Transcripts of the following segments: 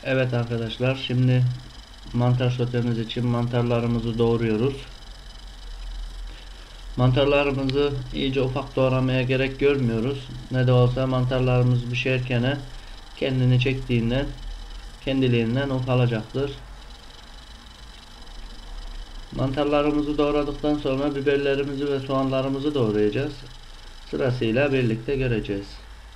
Evet arkadaşlar, şimdi mantar sotemiz için mantarlarımızı doğruyoruz. Mantarlarımızı iyice ufak doğramaya gerek görmüyoruz. Ne de olsa mantarlarımız pişerken kendini çektiğinden kendiliğinden ufalacaktır. Mantarlarımızı doğradıktan sonra biberlerimizi ve soğanlarımızı doğrayacağız. Sırasıyla birlikte göreceğiz.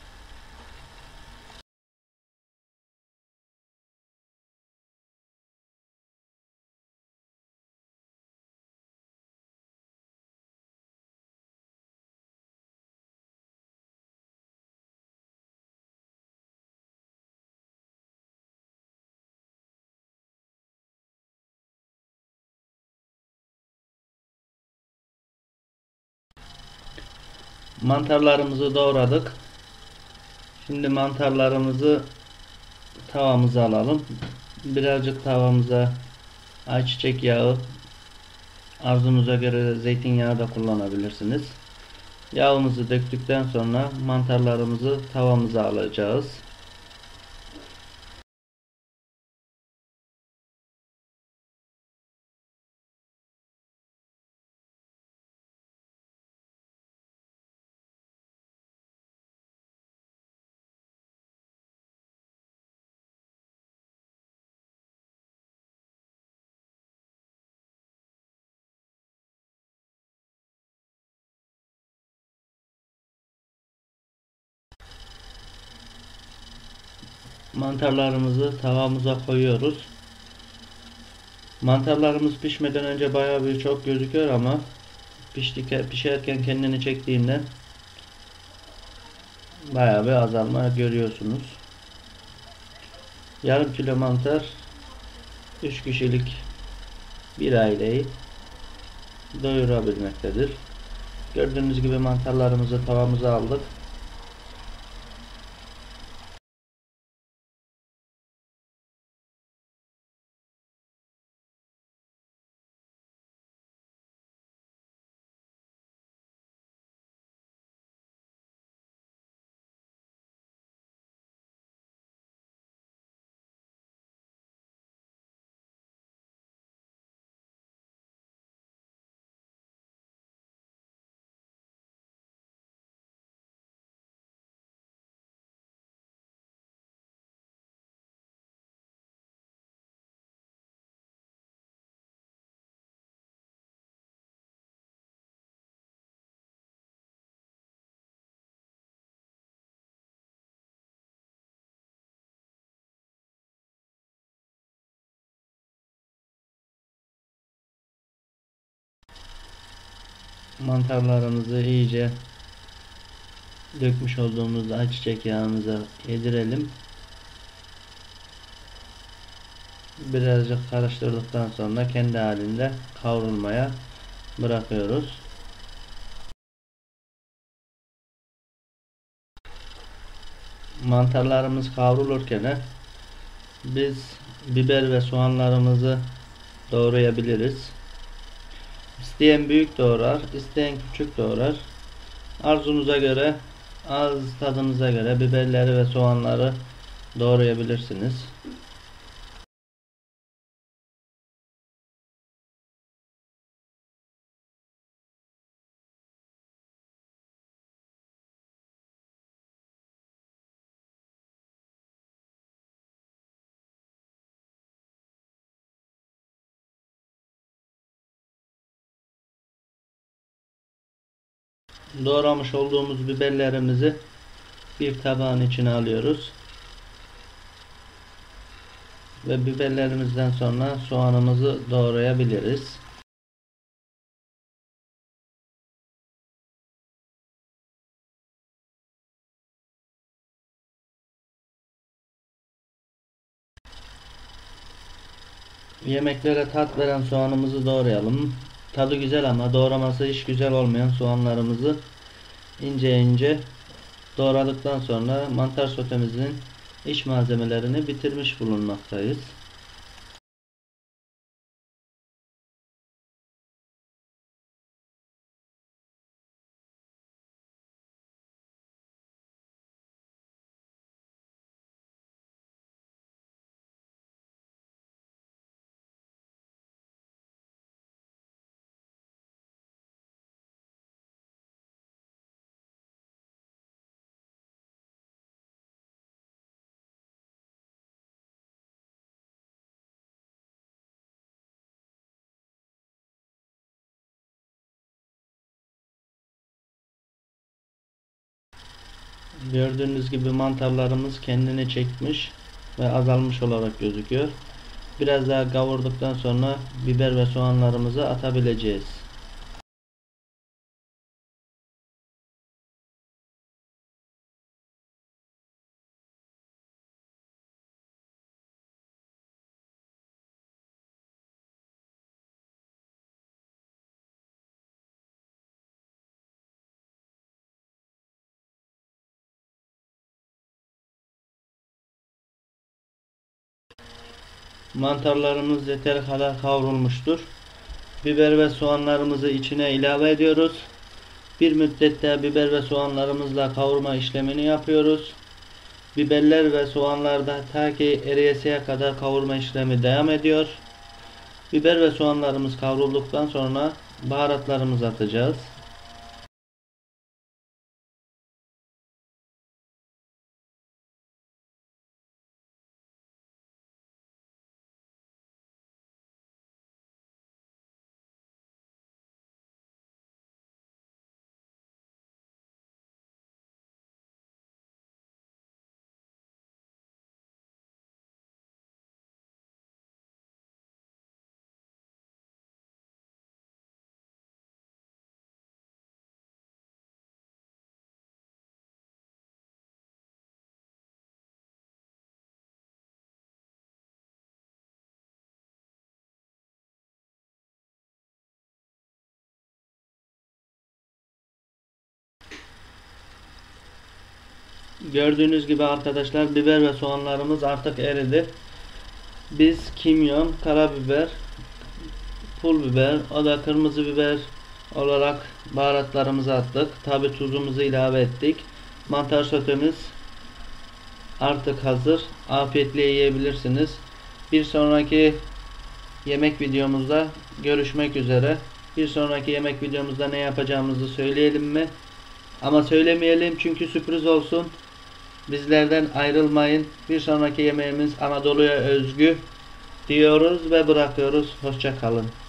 Mantarlarımızı doğradık. Şimdi mantarlarımızı tavamıza alalım. Birazcık tavamıza ayçiçek yağı, arzunuza göre zeytinyağı da kullanabilirsiniz. Yağımızı döktükten sonra mantarlarımızı tavamıza alacağız. Mantarlarımızı tavamıza koyuyoruz. Mantarlarımız pişmeden önce bayağı bir çok gözüküyor ama pişerken kendini çektiğinden bayağı bir azalma görüyorsunuz. Yarım kilo mantar 3 kişilik bir aileyi doyurabilmektedir. Gördüğünüz gibi mantarlarımızı tavamıza aldık. Mantarlarımızı iyice dökmüş olduğumuz ayçiçek yağımıza yedirelim. Birazcık karıştırdıktan sonra kendi halinde kavrulmaya bırakıyoruz. Mantarlarımız kavrulurken biz biber ve soğanlarımızı doğrayabiliriz. İsteyen büyük doğrar, isteyen küçük doğrar. Arzunuza göre, ağız tadınıza göre biberleri ve soğanları doğrayabilirsiniz. Doğramış olduğumuz biberlerimizi bir tabağın içine alıyoruz. Ve biberlerimizden sonra soğanımızı doğrayabiliriz. Yemeklere tat veren soğanımızı doğrayalım. Tadı güzel ama doğraması hiç güzel olmayan soğanlarımızı ince ince doğradıktan sonra mantar sotemizin iç malzemelerini bitirmiş bulunmaktayız. Gördüğünüz gibi mantarlarımız kendini çekmiş ve azalmış olarak gözüküyor. Biraz daha kavurduktan sonra biber ve soğanlarımızı atabileceğiz. Mantarlarımız yeteri kadar kavrulmuştur. Biber ve soğanlarımızı içine ilave ediyoruz. Bir müddet daha biber ve soğanlarımızla kavurma işlemini yapıyoruz. Biberler ve soğanlar da ta ki eriyesiye kadar kavurma işlemi devam ediyor. Biber ve soğanlarımız kavrulduktan sonra baharatlarımızı atacağız. Gördüğünüz gibi arkadaşlar, biber ve soğanlarımız artık eridi. Biz kimyon, karabiber, pul biber, o da kırmızı biber olarak baharatlarımızı attık. Tabi tuzumuzu ilave ettik. Mantar sotemiz artık hazır. Afiyetle yiyebilirsiniz. Bir sonraki yemek videomuzda görüşmek üzere. Bir sonraki yemek videomuzda ne yapacağımızı söyleyelim mi? Ama söylemeyelim çünkü sürpriz olsun. Bizlerden ayrılmayın. Bir sonraki yemeğimiz Anadolu'ya özgü diyoruz ve bırakıyoruz. Hoşça kalın.